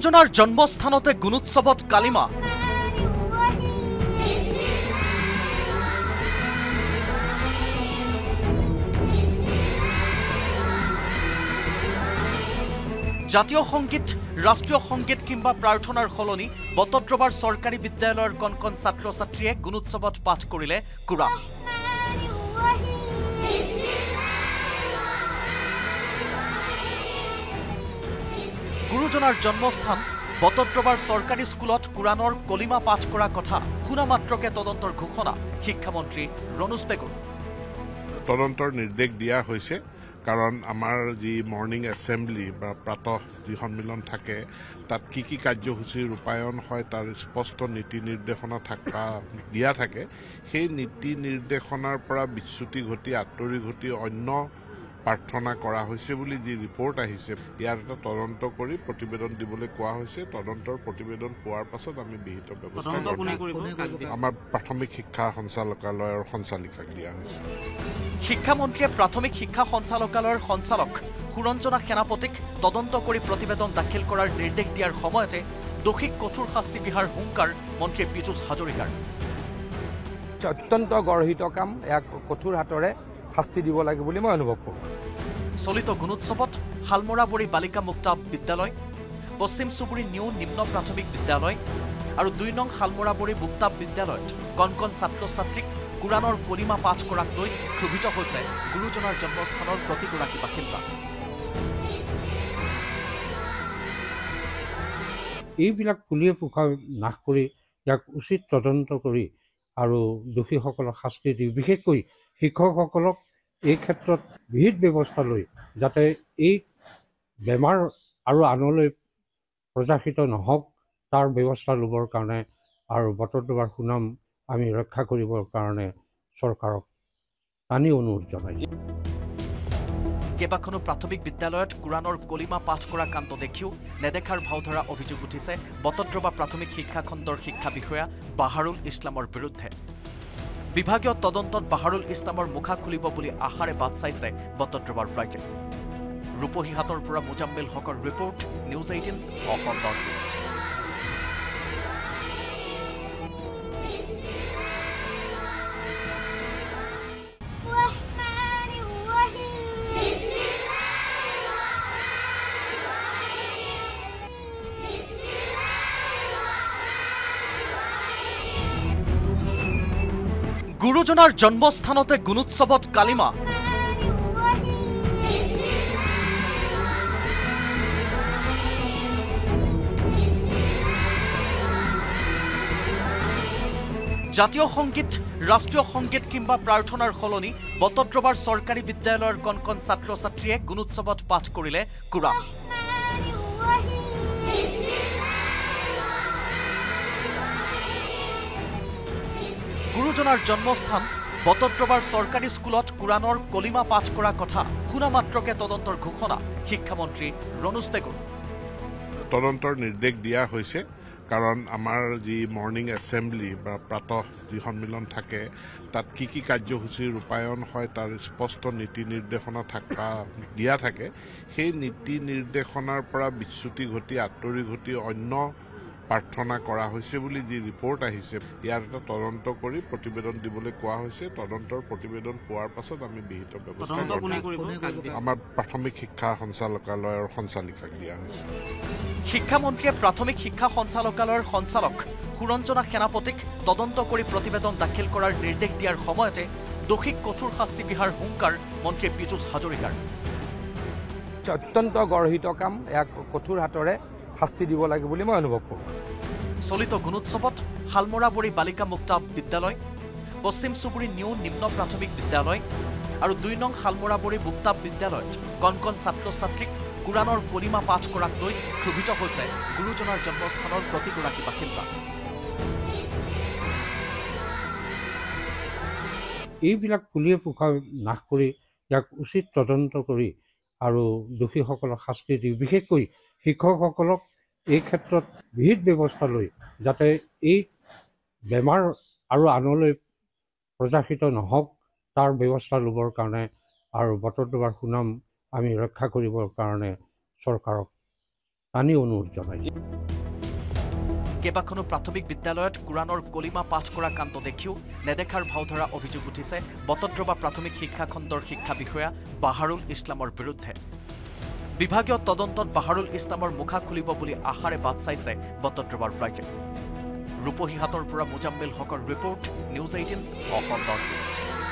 গুৰুজনাৰ জন্মস্থানতে গুণোৎসৱত কালিমা জাতীয় সংগীত ৰাষ্ট্ৰীয় সংগীত কিংবা প্ৰাৰ্থনাৰ সলনি বটদ্ৰৱাৰ চৰকাৰী বিদ্যালয়ৰ কণ ছাত্ৰ ছাত্ৰীয়ে গুণোৎসৱত পাঠ কৰিলে কুৰাণ গুৰুজনাৰ জন্মস্থান বটদ্ৰৱাৰ চৰকাৰী স্কুলত কুৰাণৰ কলিমা পাঠ কৰা কথা শুনা মাত্ৰকে তদন্তৰ ঘোষণা শিক্ষামন্ত্ৰী ৰণোজ পেগুৰ তদন্তৰ নিৰ্দেশ দিয়া হৈছে কাৰণ আমাৰ যি মৰ্নিং এছেম্বলি বা প্ৰাতঃ যি সন্মিলন থাকে তাত কি কাৰ্যসূচী ৰূপায়ণ হয় তাৰ স্পষ্ট নীতি নিৰ্দেশনা দিয়া থাকে সেই নীতি নিৰ্দেশনাৰ পৰা বিচ্যুতি ঘটি আঁতৰি ঘটি অন্য প্ৰাৰ্থনা কৰা হৈছে বুলি যি ৰিপৰ্ট আহিছে ইয়াৰ এটা তদন্ত কৰি প্ৰতিবেদন দিবলৈ কোৱা হৈছে তদন্তৰ প্ৰতিবেদন পোৱাৰ পাছত আমি বিহিত ব্যৱস্থা আমাৰ প্ৰাথমিক শিক্ষা সঞ্চালকালয়ৰ সঞ্চালিকাক দিয়া হৈছে শিক্ষামন্ত্ৰীয়ে প্ৰাথমিক শিক্ষা সঞ্চালকালয়ৰ সঞ্চালক সুৰঞ্জনা সেনাপতিক তদন্ত কৰি প্ৰতিবেদন দাখিল কৰাৰ নিৰ্দেশ দিয়াৰ সময়তে দোষীক কঠোৰ শাস্তি বিহাৰ হুংকাৰ মন্ত্ৰী পীযুষ হাজৰিকাৰ অত্যন্ত গৰ্হিত কাম এক কঠোৰ হাতৰে শাস্তি দিব লাগে বুলি মই অনুভৱ কৰোঁ চলিত গুণোৎসৱত শালমৰাবৰী বালিকা মুক্ত বিদ্যালয় পশ্চিম চুবুৰী নিউ নিম্ন প্ৰাথমিক বিদ্যালয় আৰু ২ নং শালমৰাবৰী মুক্ত বিদ্যালয়ত কণ ছাত্ৰ ছাত্ৰীক কুৰাণৰ কলিমা পাঠ কৰাক লৈ ক্ষোভিত হৈছে গুৰুজনাৰ জন্মস্থানৰ প্ৰতিগৰাকী বাসিন্দা এইবিলাক পুলিয়ে পোখা নাশ কৰি ইয়াক উচিত তদন্ত কৰি আৰু দোষীসকলক শাস্তি দি বিশেষকৈ শিক্ষকসকলক এই ক্ষেত্ৰত বিহিত ব্যৱস্থা লৈ যাতে এই বেমাৰ আৰু আনলৈ প্ৰচাৰিত নহওক তাৰ ব্যৱস্থা ল'বৰ কাৰণে আৰু বটদ্ৰৱাৰ সুনাম আমি ৰক্ষা কৰিবৰ কাৰণে চৰকাৰক টানি অনুৰোধ জনাইছোঁ কেইবাখনো প্ৰাথমিক বিদ্যালয়ত কুৰাণৰ কলিমা পাঠ কৰা কাণ্ড দেখিও নেদেখাৰ ভাও ধৰা অভিযোগ উঠিছে বটদ্ৰৱা প্ৰাথমিক শিক্ষা খণ্ডৰ শিক্ষা বিষয়া বাহাৰুল ইছলামৰ বিৰুদ্ধে বিভাগীয় তদন্তত বাহাৰুল ইছলামৰ মুখা খুলিব বুলি আশাৰে বাট চাইছে বটদ্ৰৱাৰ ৰাইজে ৰূপহীহাটৰ পৰা মুজাম্মিল হকৰ report news 18 Assam north east গুৰুজনাৰ জন্মস্থানতে গুণোৎসৱত কালিমা জাতীয় সংগীত ৰাষ্ট্ৰীয় সংগীত কিংবা প্ৰাৰ্থনাৰ সলনি বটদ্ৰৱাৰ চৰকাৰী বিদ্যালয়ৰ কণ ছাত্ৰ ছাত্ৰীয়ে গুণোৎসৱত পাঠ কৰিলে কুৰাণ গুৰুজনাৰ জন্মস্থান বটদ্ৰৱাৰ চৰকাৰী স্কুলত কুৰাণৰ কলিমা পাঠ কৰা কথা শুনা মাত্ৰকে তদন্তৰ ঘোষণা শিক্ষামন্ত্ৰী ৰণোজ পেগুৰ তদন্তৰ নিৰ্দেশ দিয়া হৈছে কাৰণ আমাৰ যি মৰ্নিং এছেম্বলি বা প্ৰাতঃ যি সন্মিলন থাকে তাত কি কাৰ্যসূচী ৰূপায়ণ হয় তাৰ স্পষ্ট নীতি নিৰ্দেশনা দিয়া থাকে সেই নীতি নিৰ্দেশনাৰ পৰা বিচ্যুতি ঘটি আঁতৰি ঘটি অন্য প্ৰাৰ্থনা কৰা হৈছে বুলি যি ৰিপৰ্ট আহিছে ইয়াৰ এটা তদন্ত কৰি প্ৰতিবেদন দিবলৈ কোৱা হৈছে তদন্তৰ প্ৰতিবেদন পোৱাৰ পাছত আমি বিহিত ব্যৱস্থা আমাৰ প্ৰাথমিক শিক্ষা সঞ্চালকালয়ৰ সঞ্চালিকাক দিয়া হৈছে শিক্ষামন্ত্ৰীয়ে প্ৰাথমিক শিক্ষা সঞ্চালকালয়ৰ সঞ্চালক সুৰঞ্জনা সেনাপতিক তদন্ত কৰি প্ৰতিবেদন দাখিল কৰাৰ নিৰ্দেশ দিয়াৰ সময়তে দোষীক কঠোৰ শাস্তি বিহাৰ হুংকাৰ মন্ত্ৰী পীযুষ হাজৰিকাৰ অত্যন্ত গৰ্হিত কাম এক কঠোৰ হাতৰে শাস্তি দিব লাগে বুলি মই অনুভৱ কৰোঁ চলিত গুণোৎসৱত শালমৰাবৰী বালিকা মুক্ত বিদ্যালয় পশ্চিম চুবুৰী নিউ নিম্ন প্ৰাথমিক বিদ্যালয় আৰু ২ নং শালমৰাবৰী মুক্ত বিদ্যালয়ত কণ ছাত্ৰ ছাত্ৰীক কুৰাণৰ কলিমা পাঠ কৰাক লৈ ক্ষোভিত হৈছে গুৰুজনাৰ জন্মস্থানৰ প্ৰতিগৰাকী বাসিন্দা এইবিলাক পুলিয়ে পোখা নাশ কৰি ইয়াক উচিত তদন্ত কৰি আৰু দোষীসকলক শাস্তি দি বিশেষকৈ শিক্ষকসকলক এই ক্ষেত্ৰত বিহিত ব্যৱস্থা লৈ যাতে এই বেমাৰ আৰু আনলৈ প্ৰচাৰিত নহওক তাৰ ব্যৱস্থা ল'বৰ কাৰণে আৰু বটদ্ৰৱাৰ সুনাম আমি ৰক্ষা কৰিবৰ কাৰণে চৰকাৰক টানি অনুৰোধ জনাইছোঁ। কেইবাখনো প্ৰাথমিক বিদ্যালয়ত কোৰাণৰ কলিমা পাঠ কৰা কাণ্ড দেখিও নেদেখাৰ ভাও ধৰা অভিযোগ উঠিছে বটদ্ৰৱা প্ৰাথমিক শিক্ষা খণ্ডৰ শিক্ষা বিষয়া বাহাৰুল ইছলামৰ বিৰুদ্ধে। বিভাগীয় তদন্তত বাহাৰুল ইছলামৰ মুখা খুলিব বুলি আশাৰে বাট চাইছে বটদ্ৰৱাৰ ৰাইজে। ৰূপহীহাটৰ পৰা মুজাম্মিল হকৰ report, news 18 Assam north east.